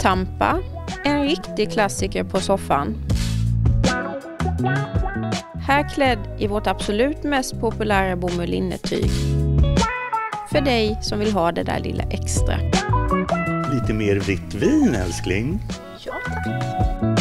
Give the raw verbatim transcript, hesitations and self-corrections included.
Bomullstampa, en riktig klassiker på soffan. Här klädd i vårt absolut mest populära bomull-innetyg. För dig som vill ha det där lilla extra. Lite mer vitt vin, älskling. Ja, tack.